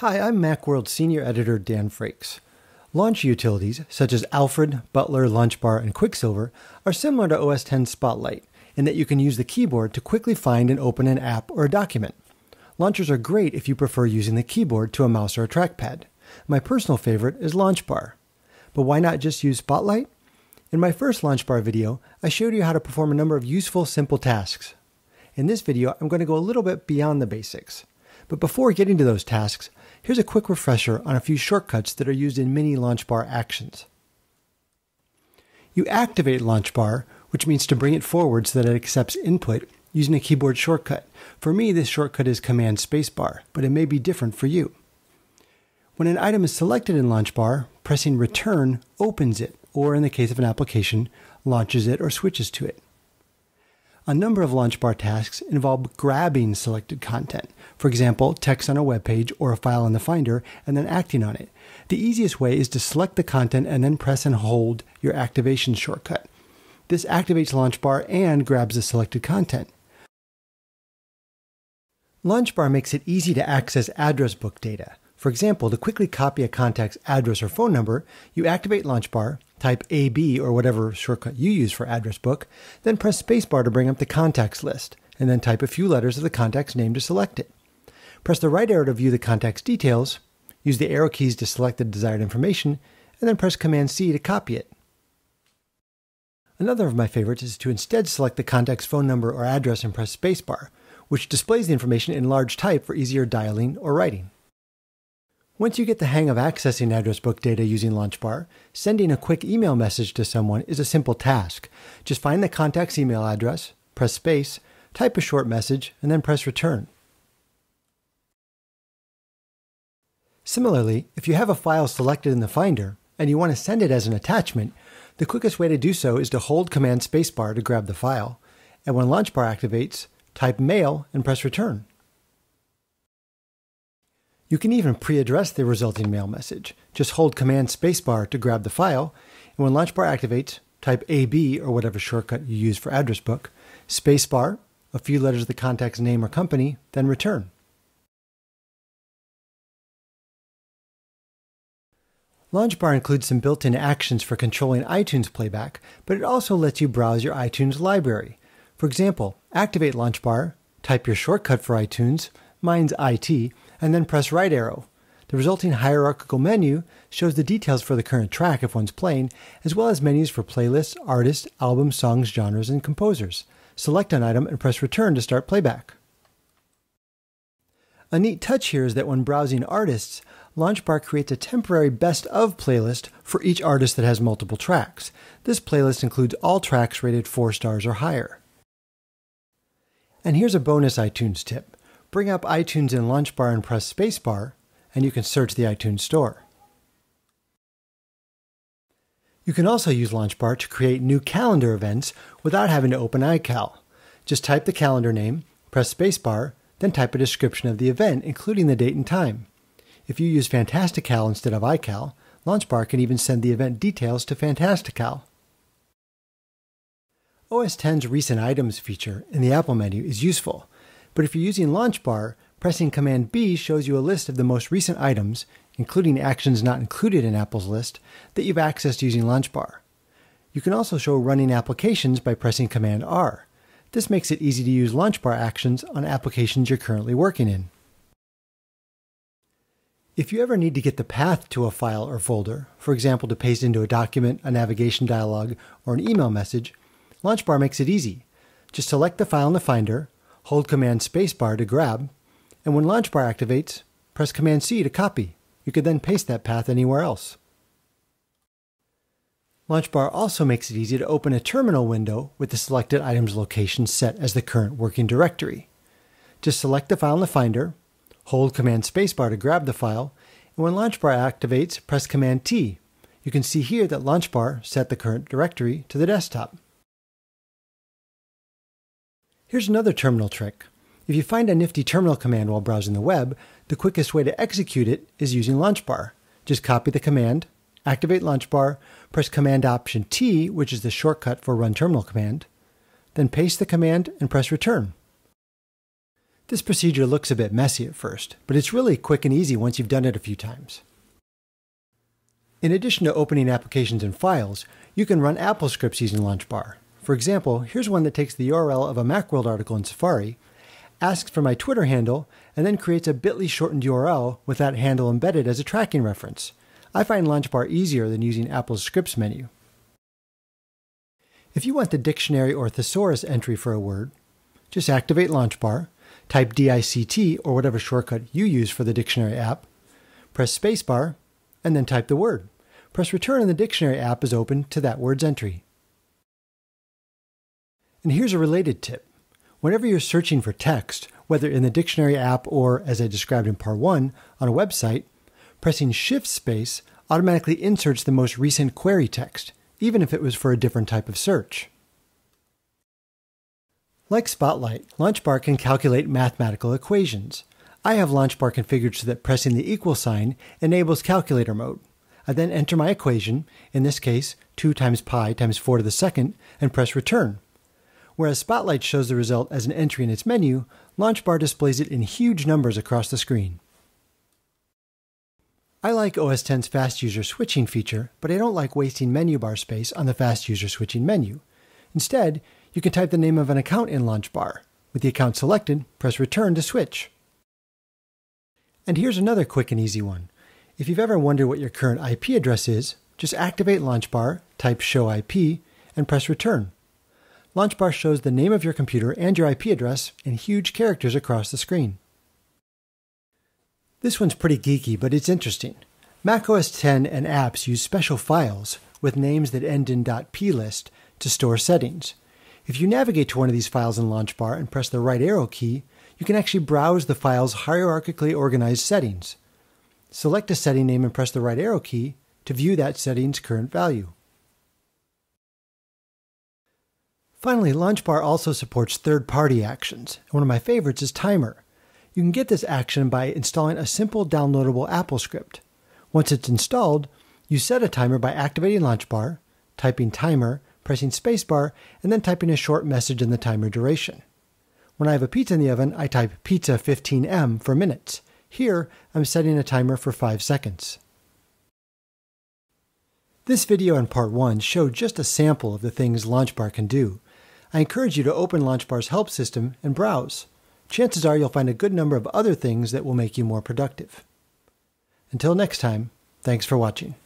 Hi, I'm Macworld Senior Editor Dan Frakes. Launch utilities, such as Alfred, Butler, LaunchBar, and Quicksilver, are similar to OS X Spotlight in that you can use the keyboard to quickly find and open an app or a document. Launchers are great if you prefer using the keyboard to a mouse or a trackpad. My personal favorite is LaunchBar. But why not just use Spotlight? In my first LaunchBar video, I showed you how to perform a number of useful, simple tasks. In this video, I'm going to go a little bit beyond the basics. But before getting to those tasks, here's a quick refresher on a few shortcuts that are used in many LaunchBar actions. You activate LaunchBar, which means to bring it forward so that it accepts input, using a keyboard shortcut. For me, this shortcut is Command Spacebar, but it may be different for you. When an item is selected in LaunchBar, pressing Return opens it, or in the case of an application, launches it or switches to it. A number of LaunchBar tasks involve grabbing selected content, for example, text on a web page or a file in the Finder, and then acting on it. The easiest way is to select the content and then press and hold your activation shortcut. This activates LaunchBar and grabs the selected content. LaunchBar makes it easy to access address book data. For example, to quickly copy a contact's address or phone number, you activate LaunchBar, type AB or whatever shortcut you use for address book, then press Spacebar to bring up the contacts list, and then type a few letters of the contact's name to select it. Press the right arrow to view the contact's details, use the arrow keys to select the desired information, and then press Command-C to copy it. Another of my favorites is to instead select the contact's phone number or address and press Spacebar, which displays the information in large type for easier dialing or writing. Once you get the hang of accessing address book data using LaunchBar, sending a quick email message to someone is a simple task. Just find the contact's email address, press space, type a short message, and then press Return. Similarly, if you have a file selected in the Finder and you want to send it as an attachment, the quickest way to do so is to hold Command Spacebar to grab the file, and when LaunchBar activates, type Mail and press Return. You can even pre-address the resulting mail message. Just hold Command Spacebar to grab the file, and when LaunchBar activates, type AB or whatever shortcut you use for address book, Spacebar, a few letters of the contact's name or company, then Return. LaunchBar includes some built-in actions for controlling iTunes playback, but it also lets you browse your iTunes library. For example, activate LaunchBar, type your shortcut for iTunes, mine's IT, and then press right arrow. The resulting hierarchical menu shows the details for the current track if one's playing, as well as menus for playlists, artists, albums, songs, genres, and composers. Select an item and press Return to start playback. A neat touch here is that when browsing artists, LaunchBar creates a temporary best of playlist for each artist that has multiple tracks. This playlist includes all tracks rated 4 stars or higher. And here's a bonus iTunes tip. Bring up iTunes in LaunchBar and press Spacebar, and you can search the iTunes Store. You can also use LaunchBar to create new calendar events without having to open iCal. Just type the calendar name, press Spacebar, then type a description of the event, including the date and time. If you use Fantastical instead of iCal, LaunchBar can even send the event details to Fantastical. OS X's Recent Items feature in the Apple menu is useful, but if you're using LaunchBar, pressing Command-B shows you a list of the most recent items, including actions not included in Apple's list, that you've accessed using LaunchBar. You can also show running applications by pressing Command-R. This makes it easy to use LaunchBar actions on applications you're currently working in. If you ever need to get the path to a file or folder, for example to paste into a document, a navigation dialog, or an email message, LaunchBar makes it easy. Just select the file in the Finder, hold Command Spacebar to grab, and when LaunchBar activates, press Command-C to copy. You could then paste that path anywhere else. LaunchBar also makes it easy to open a terminal window with the selected item's location set as the current working directory. Just select the file in the Finder, hold Command Spacebar to grab the file, and when LaunchBar activates, press Command-T. You can see here that LaunchBar set the current directory to the desktop. Here's another terminal trick. If you find a nifty terminal command while browsing the web, the quickest way to execute it is using LaunchBar. Just copy the command, activate LaunchBar, press Command-Option-T, which is the shortcut for Run Terminal command, then paste the command and press Return. This procedure looks a bit messy at first, but it's really quick and easy once you've done it a few times. In addition to opening applications and files, you can run Apple scripts using LaunchBar. For example, here's one that takes the URL of a Macworld article in Safari, asks for my Twitter handle, and then creates a bit.ly shortened URL with that handle embedded as a tracking reference. I find LaunchBar easier than using Apple's scripts menu. If you want the dictionary or thesaurus entry for a word, just activate LaunchBar, type DICT or whatever shortcut you use for the dictionary app, press spacebar, and then type the word. Press return and the dictionary app is open to that word's entry. And here's a related tip. Whenever you're searching for text, whether in the dictionary app or, as I described in part 1, on a website, pressing Shift Space automatically inserts the most recent query text, even if it was for a different type of search. Like Spotlight, LaunchBar can calculate mathematical equations. I have LaunchBar configured so that pressing the equal sign enables calculator mode. I then enter my equation, in this case 2 times pi times 4 to the second, and press return. Whereas Spotlight shows the result as an entry in its menu, LaunchBar displays it in huge numbers across the screen. I like OS X's fast user switching feature, but I don't like wasting menu bar space on the fast user switching menu. Instead, you can type the name of an account in LaunchBar. With the account selected, press return to switch. And here's another quick and easy one. If you've ever wondered what your current IP address is, just activate LaunchBar, type show IP, and press return. LaunchBar shows the name of your computer and your IP address in huge characters across the screen. This one's pretty geeky, but it's interesting. macOS X and apps use special files with names that end in .plist to store settings. If you navigate to one of these files in LaunchBar and press the right arrow key, you can actually browse the file's hierarchically organized settings. Select a setting name and press the right arrow key to view that setting's current value. Finally, LaunchBar also supports third-party actions. One of my favorites is Timer. You can get this action by installing a simple downloadable Apple script. Once it's installed, you set a timer by activating LaunchBar, typing timer, pressing spacebar, and then typing a short message in the timer duration. When I have a pizza in the oven, I type pizza 15M for minutes. Here, I'm setting a timer for 5 seconds. This video and part 1 showed just a sample of the things LaunchBar can do. I encourage you to open LaunchBar's help system and browse. Chances are you'll find a good number of other things that will make you more productive. Until next time, thanks for watching.